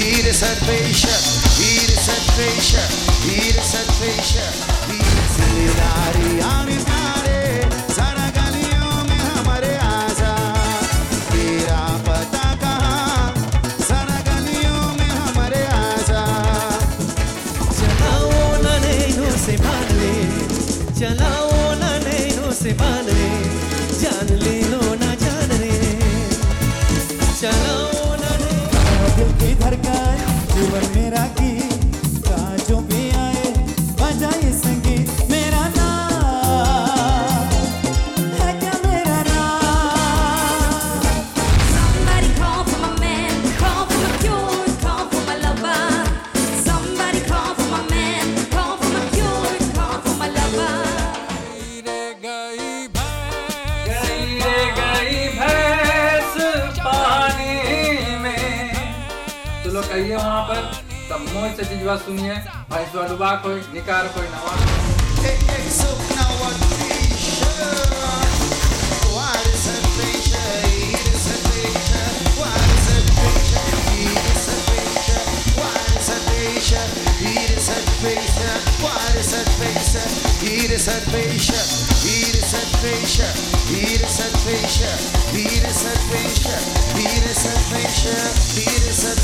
Ire Sarvesha, Ire Sarvesha, Ire Sarvesha, Zimmedari आमिज़ारे ज़रा गलियों में हमारे आजा तेरा पता कहाँ ज़रा गलियों में हमारे आजा चलाओ ना नैनों से मान ले चलाओ ना नैनों से मान ले जान ले लो ना जान रे चलाओ ना दिल की धड़कन जीवन मेरा की जो भी आए बजाए संगीत मेरा नाम है क्या मेरा नाम Somebody call for my man, call for my cure, call for my lover. Somebody call for my man, call for my cure, call for my lover. गई भैंस पानी में तो लोग कहिए वहाँ पर तब मौज से चीजवा सुनिए भैंस डुबा कोई निकार कोई नवा Hey, hey, so now what we should What is Sarvesha, Ire Sarvesha, what is Sarvesha, Ire Sarvesha, what is Sarvesha, Ire Sarvesha, what is Sarvesha, Ire Sarvesha, Ire Sarvesha, Ire Sarvesha, Ire Sarvesha, Ire Sarvesha, Ire Sarvesha.